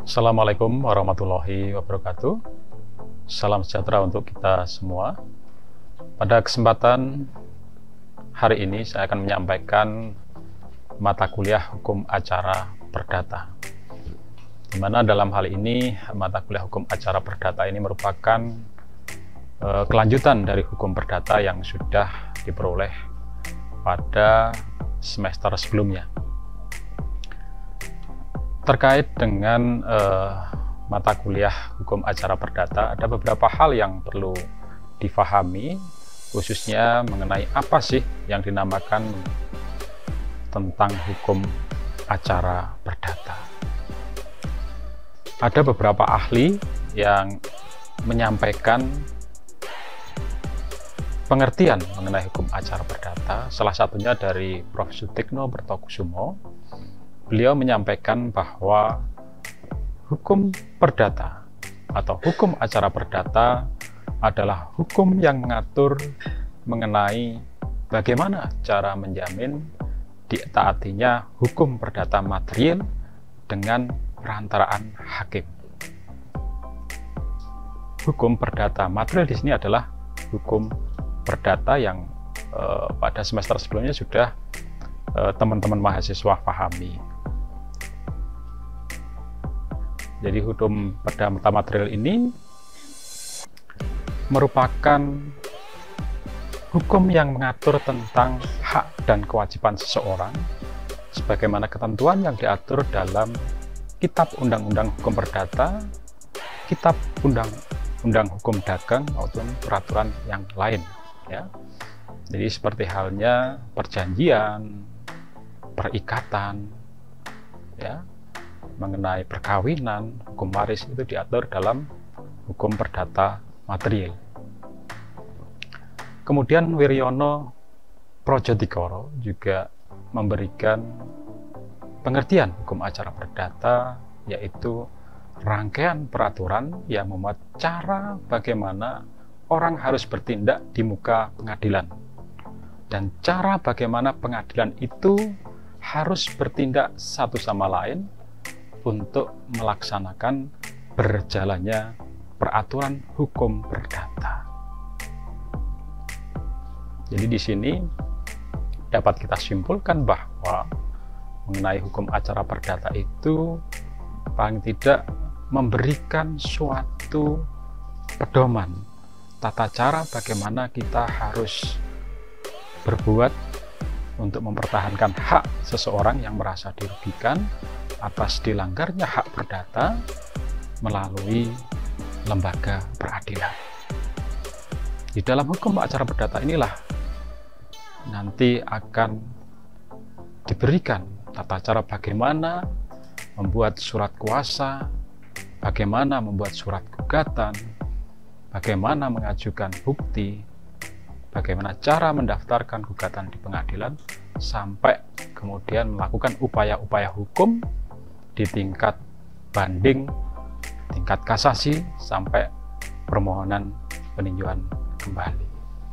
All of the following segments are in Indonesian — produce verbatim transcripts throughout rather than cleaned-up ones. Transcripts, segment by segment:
Assalamualaikum warahmatullahi wabarakatuh. Salam sejahtera untuk kita semua. Pada kesempatan hari ini saya akan menyampaikan mata kuliah hukum acara perdata, di mana dalam hal ini mata kuliah hukum acara perdata ini merupakan uh, kelanjutan dari hukum perdata yang sudah diperoleh pada semester sebelumnya. Terkait dengan uh, mata kuliah hukum acara perdata, ada beberapa hal yang perlu difahami, khususnya mengenai apa sih yang dinamakan tentang hukum acara perdata. Ada beberapa ahli yang menyampaikan pengertian mengenai hukum acara perdata, salah satunya dari Profesor Sutikno Bertokusumo. Beliau menyampaikan bahwa hukum perdata atau hukum acara perdata adalah hukum yang mengatur mengenai bagaimana cara menjamin ditaatinya hukum perdata material dengan perantaraan hakim. Hukum perdata material di sini adalah hukum perdata yang eh, pada semester sebelumnya sudah teman-teman eh, mahasiswa pahami. Jadi hukum perdata material ini merupakan hukum yang mengatur tentang hak dan kewajiban seseorang sebagaimana ketentuan yang diatur dalam Kitab Undang-Undang Hukum Perdata, Kitab Undang-Undang Hukum Dagang maupun peraturan yang lain, ya. Jadi seperti halnya perjanjian, perikatan, ya, mengenai perkawinan, hukum waris itu diatur dalam hukum perdata material. Kemudian Wiryono Projodikoro juga memberikan pengertian hukum acara perdata, yaitu rangkaian peraturan yang memuat cara bagaimana orang harus bertindak di muka pengadilan dan cara bagaimana pengadilan itu harus bertindak satu sama lain untuk melaksanakan berjalannya peraturan hukum perdata. Jadi di sini dapat kita simpulkan bahwa mengenai hukum acara perdata itu paling tidak memberikan suatu pedoman tata cara bagaimana kita harus berbuat untuk mempertahankan hak seseorang yang merasa dirugikan atas dilanggarnya hak perdata melalui lembaga peradilan. Di dalam hukum acara perdata inilah nanti akan diberikan tata cara bagaimana membuat surat kuasa, bagaimana membuat surat gugatan, bagaimana mengajukan bukti, bagaimana cara mendaftarkan gugatan di pengadilan, sampai kemudian melakukan upaya-upaya hukum di tingkat banding, tingkat kasasi, sampai permohonan peninjauan kembali.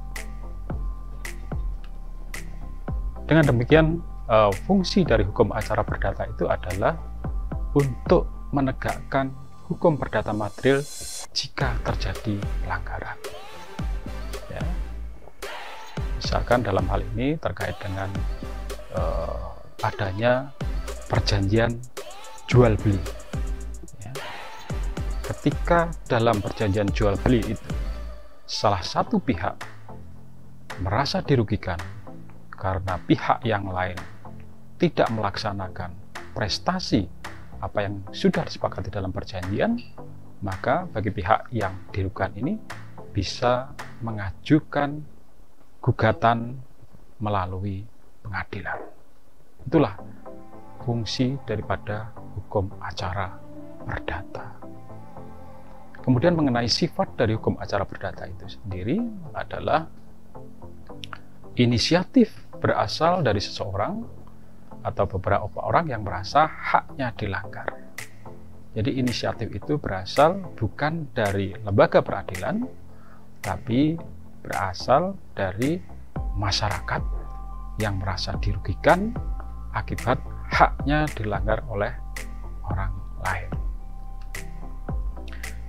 Dengan demikian, fungsi dari hukum acara perdata itu adalah untuk menegakkan hukum perdata material jika terjadi pelanggaran. Ya. Misalkan dalam hal ini terkait dengan uh, adanya perjanjian jual beli, ya. Ketika dalam perjanjian jual beli itu salah satu pihak merasa dirugikan karena pihak yang lain tidak melaksanakan prestasi apa yang sudah disepakati dalam perjanjian, maka bagi pihak yang dirugikan ini bisa mengajukan gugatan melalui pengadilan. Itulah fungsi daripada hukum acara perdata. Kemudian mengenai sifat dari hukum acara perdata itu sendiri adalah inisiatif berasal dari seseorang atau beberapa orang yang merasa haknya dilanggar. Jadi inisiatif itu berasal bukan dari lembaga peradilan, tapi berasal dari masyarakat yang merasa dirugikan akibat haknya dilanggar oleh orang lain.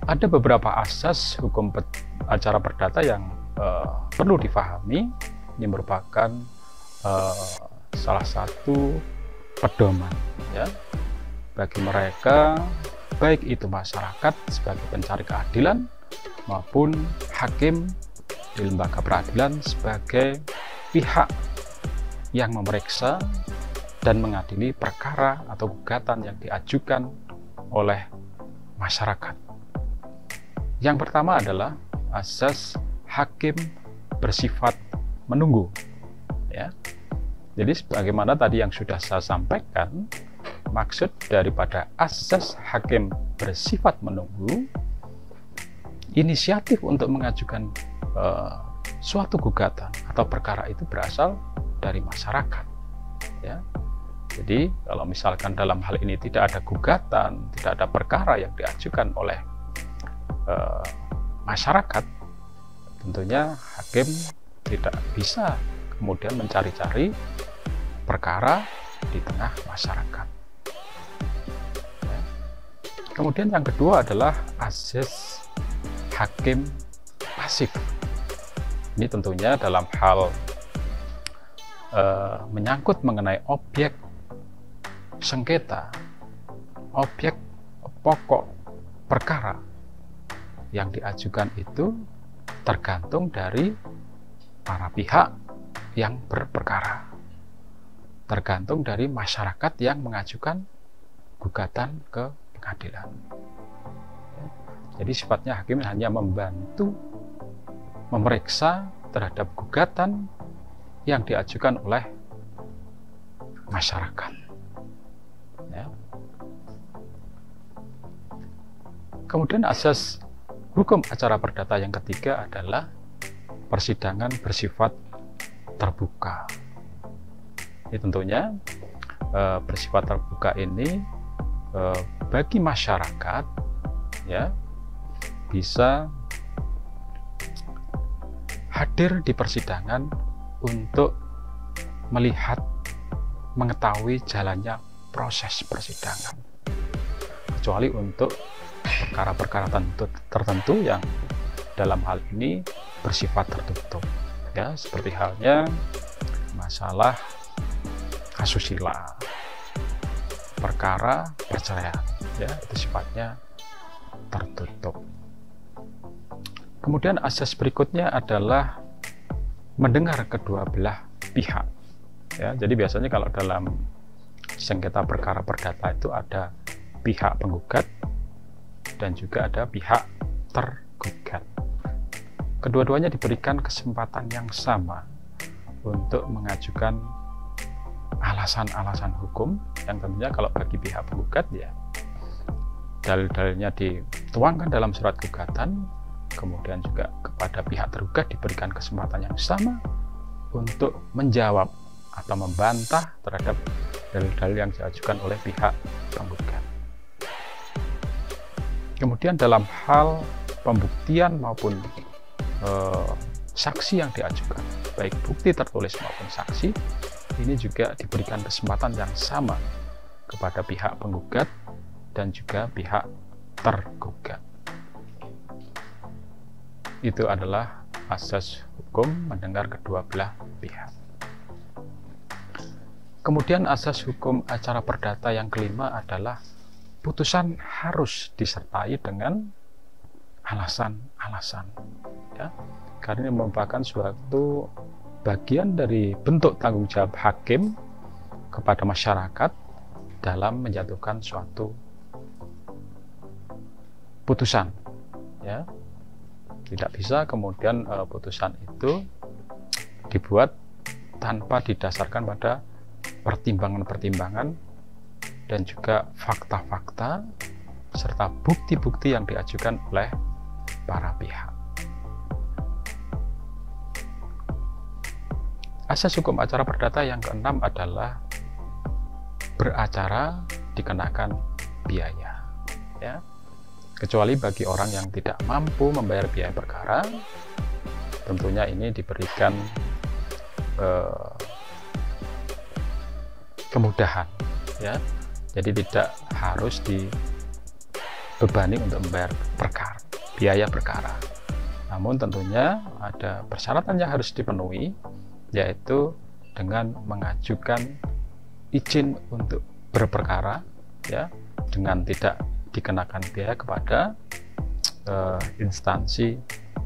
ada beberapa asas hukum acara perdata yang uh, perlu difahami. Ini merupakan uh, salah satu pedoman ya bagi mereka, baik itu masyarakat sebagai pencari keadilan maupun hakim di lembaga peradilan sebagai pihak yang memeriksa dan mengadili perkara atau gugatan yang diajukan oleh masyarakat. Yang pertama adalah asas hakim bersifat menunggu ya. Jadi sebagaimana tadi yang sudah saya sampaikan, maksud daripada asas hakim bersifat menunggu, inisiatif untuk mengajukan uh, suatu gugatan atau perkara itu berasal dari masyarakat ya. Jadi kalau misalkan dalam hal ini tidak ada gugatan, tidak ada perkara yang diajukan oleh uh, masyarakat, tentunya hakim tidak bisa kemudian mencari-cari perkara di tengah masyarakat. Ya. Kemudian yang kedua adalah asas hakim pasif. Ini tentunya dalam hal uh, menyangkut mengenai objek sengketa, objek pokok perkara yang diajukan itu tergantung dari para pihak yang berperkara, tergantung dari masyarakat yang mengajukan gugatan ke pengadilan. Jadi sifatnya hakim hanya membantu memeriksa terhadap gugatan yang diajukan oleh masyarakat. Ya. Kemudian asas hukum acara perdata yang ketiga adalah persidangan bersifat terbuka. Ini tentunya e, bersifat terbuka ini e, bagi masyarakat ya bisa hadir di persidangan untuk melihat, mengetahui jalannya proses persidangan, kecuali untuk perkara-perkara tertentu, tertentu yang dalam hal ini bersifat tertutup ya, seperti halnya masalah asusila, perkara perceraian ya, itu sifatnya tertutup. Kemudian asas berikutnya adalah mendengar kedua belah pihak ya. Jadi biasanya kalau dalam sengketa perkara perdata itu ada pihak penggugat dan juga ada pihak tergugat. Kedua-duanya diberikan kesempatan yang sama untuk mengajukan alasan-alasan hukum yang tentunya kalau bagi pihak penggugat ya dalil-dalilnya dituangkan dalam surat gugatan, kemudian juga kepada pihak tergugat diberikan kesempatan yang sama untuk menjawab atau membantah terhadap dalil-dalil yang diajukan oleh pihak penggugat. Kemudian dalam hal pembuktian maupun e, saksi yang diajukan, baik bukti tertulis maupun saksi, ini juga diberikan kesempatan yang sama kepada pihak penggugat dan juga pihak tergugat. Itu adalah asas hukum mendengar kedua belah pihak. Kemudian asas hukum acara perdata yang kelima adalah putusan harus disertai dengan alasan-alasan ya, karena ini merupakan suatu bagian dari bentuk tanggung jawab hakim kepada masyarakat dalam menjatuhkan suatu putusan ya. Tidak bisa kemudian e, putusan itu dibuat tanpa didasarkan pada pertimbangan-pertimbangan dan juga fakta-fakta serta bukti-bukti yang diajukan oleh para pihak. Asas hukum acara perdata yang keenam adalah beracara dikenakan biaya ya. Kecuali bagi orang yang tidak mampu membayar biaya perkara, tentunya ini diberikan eh, kemudahan ya. Jadi tidak harus dibebani untuk membayar perkara. biaya perkara. Namun tentunya ada persyaratan yang harus dipenuhi, yaitu dengan mengajukan izin untuk berperkara, ya, dengan tidak dikenakan biaya kepada uh, instansi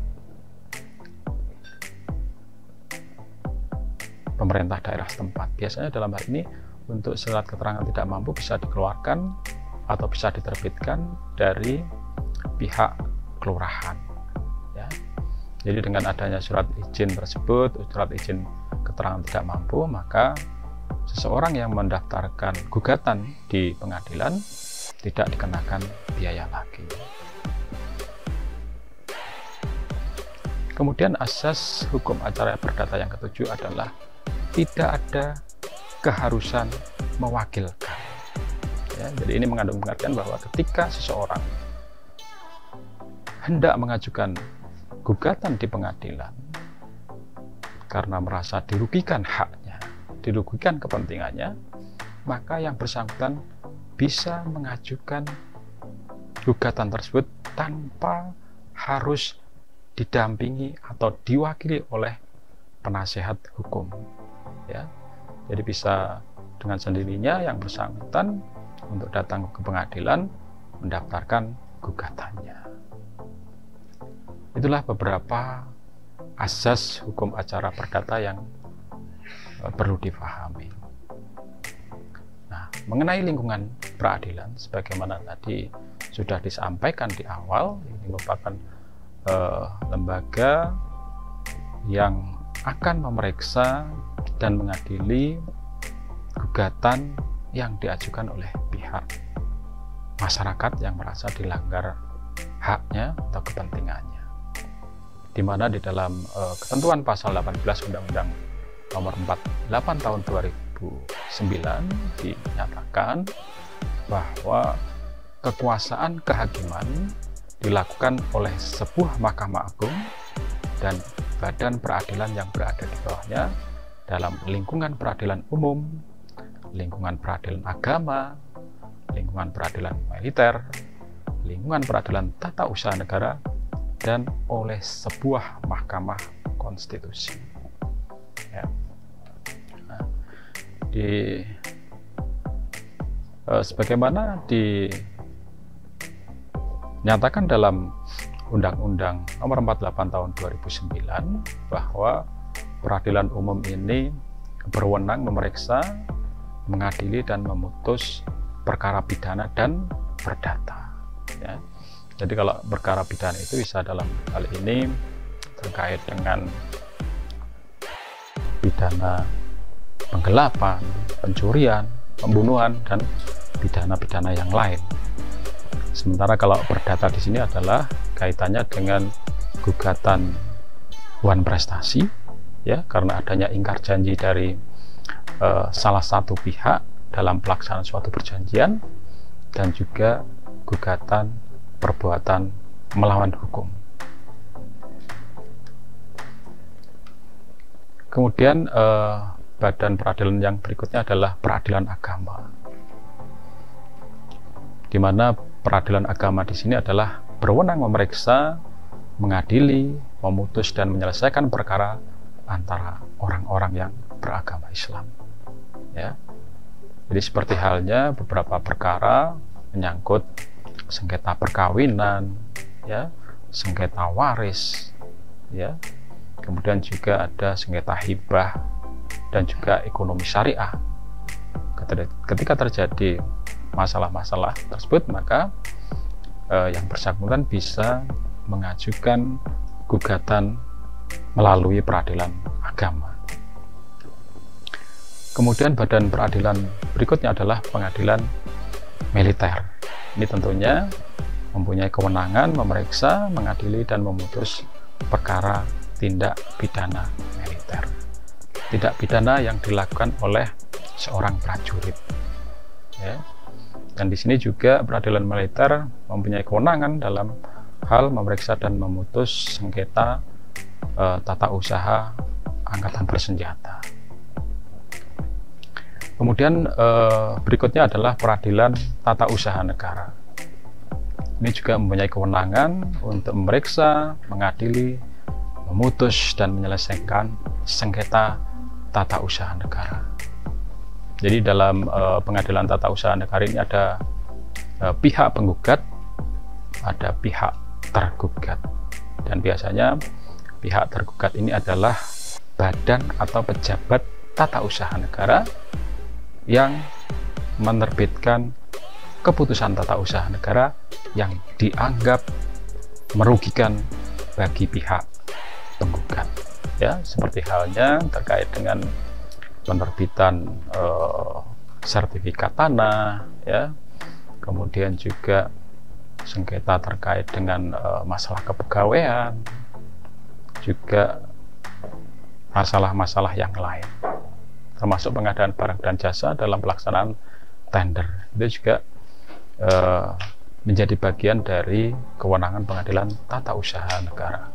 pemerintah daerah setempat. Biasanya dalam hal ini untuk surat keterangan tidak mampu bisa dikeluarkan atau bisa diterbitkan dari pihak kelurahan, ya. Jadi dengan adanya surat izin tersebut, surat izin keterangan tidak mampu, maka seseorang yang mendaftarkan gugatan di pengadilan tidak dikenakan biaya lagi. Kemudian asas hukum acara perdata yang ketujuh adalah tidak ada keharusan mewakilkan. Ya, jadi ini mengandung pengertian bahwa ketika seseorang hendak mengajukan gugatan di pengadilan karena merasa dirugikan haknya, dirugikan kepentingannya, maka yang bersangkutan bisa mengajukan gugatan tersebut tanpa harus didampingi atau diwakili oleh penasehat hukum, ya. Jadi bisa dengan sendirinya yang bersangkutan untuk datang ke pengadilan mendaftarkan gugatannya. Itulah beberapa asas hukum acara perdata yang uh, perlu difahami. Nah, mengenai lingkungan peradilan, sebagaimana tadi sudah disampaikan di awal, ini merupakan uh, lembaga yang akan memeriksa dan mengadili gugatan yang diajukan oleh pihak masyarakat yang merasa dilanggar haknya atau kepentingannya, di mana di dalam uh, ketentuan pasal delapan belas Undang-Undang Nomor empat puluh delapan Tahun dua ribu sembilan dinyatakan bahwa kekuasaan kehakiman dilakukan oleh sebuah Mahkamah Agung dan badan peradilan yang berada di bawahnya dalam lingkungan peradilan umum, lingkungan peradilan agama, lingkungan peradilan militer, lingkungan peradilan tata usaha negara, dan oleh sebuah mahkamah konstitusi. Ya. Nah, di eh, sebagaimana dinyatakan dalam Undang-Undang Nomor empat puluh delapan Tahun dua ribu sembilan bahwa peradilan umum ini berwenang memeriksa, mengadili dan memutus perkara pidana dan perdata. Ya. Jadi kalau perkara pidana itu bisa dalam hal ini terkait dengan pidana penggelapan, pencurian, pembunuhan, dan pidana-pidana yang lain. Sementara kalau perdata di sini adalah kaitannya dengan gugatan wan prestasi, ya, karena adanya ingkar janji dari uh, salah satu pihak dalam pelaksanaan suatu perjanjian, dan juga gugatan perbuatan melawan hukum. Kemudian eh, badan peradilan yang berikutnya adalah peradilan agama, di mana peradilan agama di sini adalah berwenang memeriksa, mengadili, memutus dan menyelesaikan perkara antara orang-orang yang beragama Islam. Ya, jadi seperti halnya beberapa perkara menyangkut sengketa perkawinan, ya, sengketa waris, ya, kemudian juga ada sengketa hibah dan juga ekonomi syariah. Ketika terjadi masalah-masalah tersebut, maka eh, yang bersangkutan bisa mengajukan gugatan melalui peradilan agama. Kemudian badan peradilan berikutnya adalah pengadilan militer. Ini tentunya mempunyai kewenangan memeriksa, mengadili, dan memutus perkara tindak pidana militer. Tindak pidana yang dilakukan oleh seorang prajurit. Ya. Dan di sini juga peradilan militer mempunyai kewenangan dalam hal memeriksa dan memutus sengketa eh, tata usaha angkatan bersenjata. Kemudian eh, berikutnya adalah peradilan tata usaha negara. ini juga mempunyai kewenangan untuk memeriksa, mengadili, memutus, dan menyelesaikan sengketa tata usaha negara. Jadi dalam uh, pengadilan tata usaha negara ini ada uh, pihak penggugat, ada pihak tergugat, dan biasanya pihak tergugat ini adalah badan atau pejabat tata usaha negara yang menerbitkan keputusan tata usaha negara yang dianggap merugikan bagi pihak penggugat, ya, seperti halnya terkait dengan penerbitan eh, sertifikat tanah, ya, kemudian juga sengketa terkait dengan eh, masalah kepegawaian, juga masalah-masalah yang lain, termasuk pengadaan barang dan jasa dalam pelaksanaan tender. Itu juga eh, menjadi bagian dari kewenangan pengadilan tata usaha negara.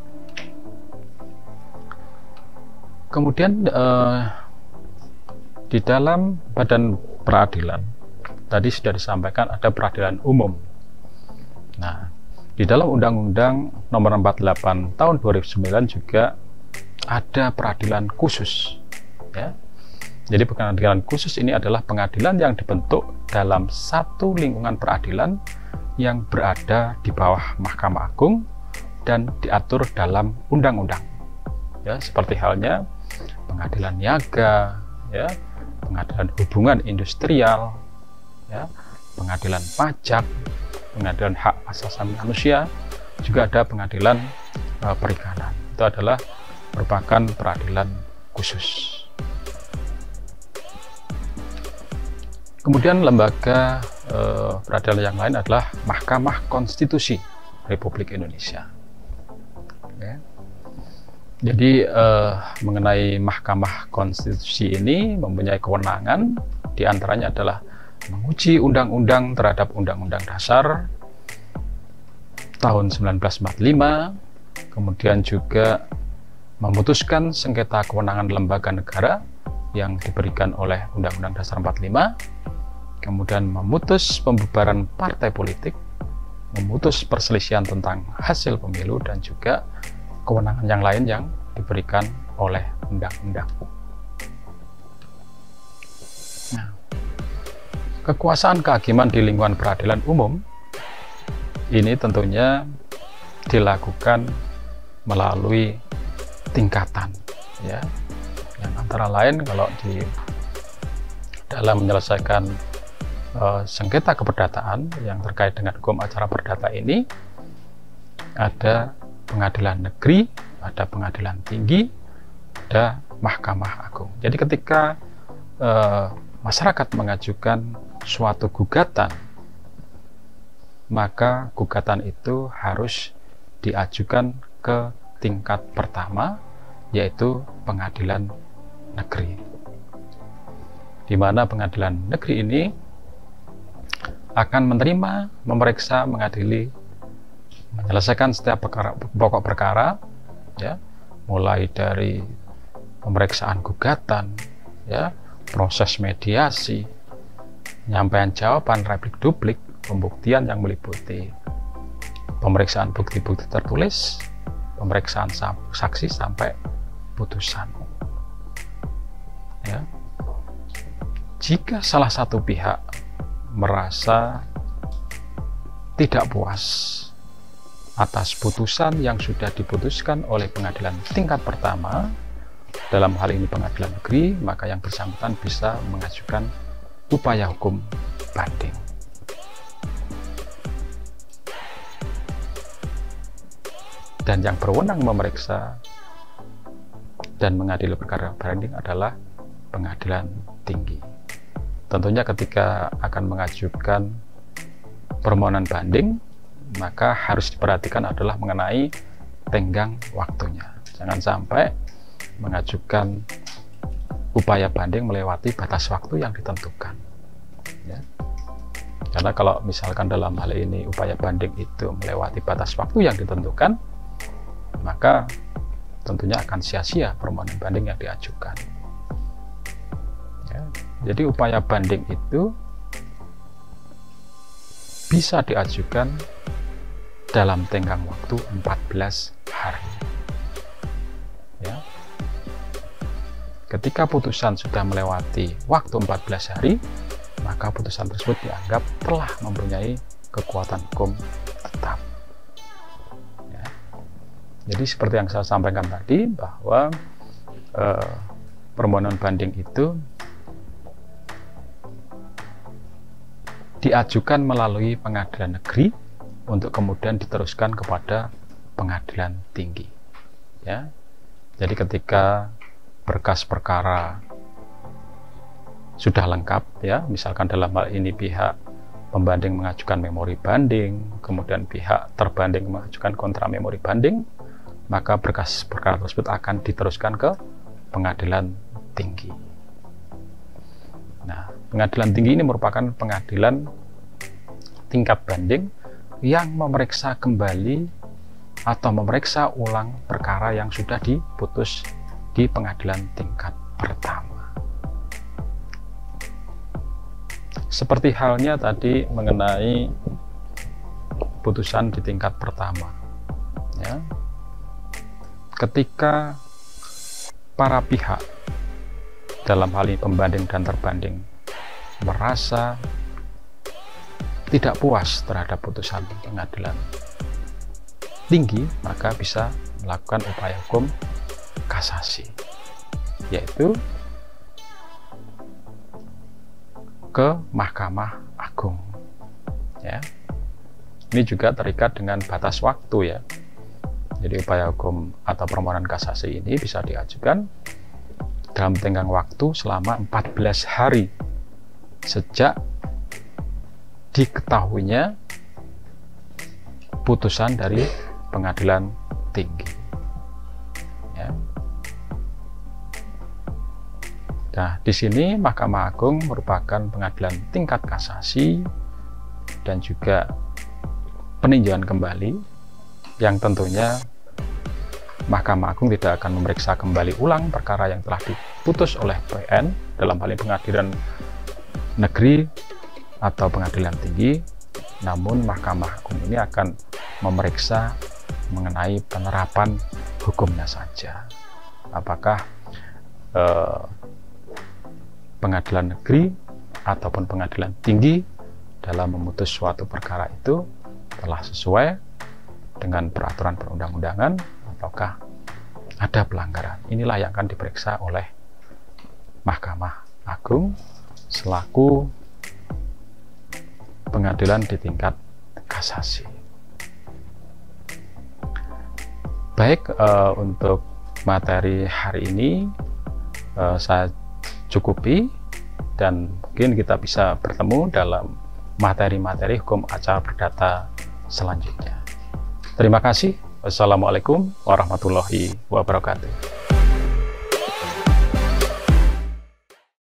Kemudian eh, di dalam badan peradilan tadi sudah disampaikan ada peradilan umum. Nah, di dalam Undang-Undang Nomor empat puluh delapan Tahun dua ribu sembilan juga ada peradilan khusus, ya. Jadi pengadilan khusus ini adalah pengadilan yang dibentuk dalam satu lingkungan peradilan yang berada di bawah Mahkamah Agung dan diatur dalam undang-undang, ya, seperti halnya pengadilan niaga, ya, pengadilan hubungan industrial, ya, pengadilan pajak, pengadilan hak asasi manusia, juga ada pengadilan uh, perikanan. Itu adalah merupakan peradilan khusus. Kemudian lembaga eh, peradilan yang lain adalah Mahkamah Konstitusi Republik Indonesia. Oke. Jadi eh, mengenai Mahkamah Konstitusi ini mempunyai kewenangan, diantaranya adalah menguji undang-undang terhadap Undang-Undang Dasar tahun seribu sembilan ratus empat puluh lima, kemudian juga memutuskan sengketa kewenangan lembaga negara yang diberikan oleh Undang-Undang Dasar empat puluh lima, kemudian memutus pembubaran partai politik, memutus perselisihan tentang hasil pemilu, dan juga kewenangan yang lain yang diberikan oleh undang-undang. Nah, kekuasaan kehakiman di lingkungan peradilan umum ini tentunya dilakukan melalui tingkatan, ya, yang antara lain kalau di dalam menyelesaikan uh, sengketa keperdataan yang terkait dengan hukum acara perdata ini ada pengadilan negeri, ada pengadilan tinggi, ada Mahkamah Agung. Jadi ketika uh, masyarakat mengajukan suatu gugatan, maka gugatan itu harus diajukan ke tingkat pertama, yaitu pengadilan negeri, di mana pengadilan negeri ini akan menerima, memeriksa, mengadili, menyelesaikan setiap perkara, pokok perkara, ya, mulai dari pemeriksaan gugatan, ya, proses mediasi, penyampaian jawaban replik duplik, pembuktian yang meliputi pemeriksaan bukti-bukti tertulis, pemeriksaan saksi sampai putusan. Ya. Jika salah satu pihak merasa tidak puas atas putusan yang sudah diputuskan oleh pengadilan tingkat pertama, dalam hal ini pengadilan negeri, maka yang bersangkutan bisa mengajukan upaya hukum banding. Dan yang berwenang memeriksa dan mengadili perkara banding adalah pengadilan tinggi. Tentunya ketika akan mengajukan permohonan banding, maka harus diperhatikan adalah mengenai tenggang waktunya. Jangan sampai mengajukan upaya banding melewati batas waktu yang ditentukan, ya. Karena kalau misalkan dalam hal ini upaya banding itu melewati batas waktu yang ditentukan, maka tentunya akan sia-sia permohonan banding yang diajukan. Ya, jadi upaya banding itu bisa diajukan dalam tenggang waktu empat belas hari. Ya. Ketika putusan sudah melewati waktu empat belas hari, maka putusan tersebut dianggap telah mempunyai kekuatan hukum tetap. Ya. Jadi seperti yang saya sampaikan tadi, bahwa eh, permohonan banding itu diajukan melalui pengadilan negeri untuk kemudian diteruskan kepada pengadilan tinggi. Ya, jadi ketika berkas perkara sudah lengkap, ya, misalkan dalam hal ini pihak pembanding mengajukan memori banding, kemudian pihak terbanding mengajukan kontra memori banding, maka berkas perkara tersebut akan diteruskan ke pengadilan tinggi. Nah, pengadilan tinggi ini merupakan pengadilan tingkat banding yang memeriksa kembali atau memeriksa ulang perkara yang sudah diputus di pengadilan tingkat pertama. Seperti halnya tadi mengenai putusan di tingkat pertama, ya, ketika para pihak dalam hal ini pembanding dan terbanding merasa tidak puas terhadap putusan pengadilan tinggi, maka bisa melakukan upaya hukum kasasi, yaitu ke Mahkamah Agung. Ya, ini juga terikat dengan batas waktu, ya. Jadi upaya hukum atau permohonan kasasi ini bisa diajukan dalam tenggang waktu selama empat belas hari sejak diketahuinya putusan dari pengadilan tinggi. Ya. Nah, di sini Mahkamah Agung merupakan pengadilan tingkat kasasi dan juga peninjauan kembali, yang tentunya Mahkamah Agung tidak akan memeriksa kembali ulang perkara yang telah diputus oleh P N dalam hal ini pengadilan negeri atau pengadilan tinggi, namun Mahkamah Agung ini akan memeriksa mengenai penerapan hukumnya saja. Apakah eh, pengadilan negeri ataupun pengadilan tinggi dalam memutus suatu perkara itu telah sesuai dengan peraturan perundang-undangan ataukah ada pelanggaran. Inilah yang akan diperiksa oleh Mahkamah Agung selaku pengadilan di tingkat kasasi. Baik, uh, untuk materi hari ini uh, saya cukupi, dan mungkin kita bisa bertemu dalam materi-materi hukum acara perdata selanjutnya. Terima kasih. Wassalamualaikum warahmatullahi wabarakatuh.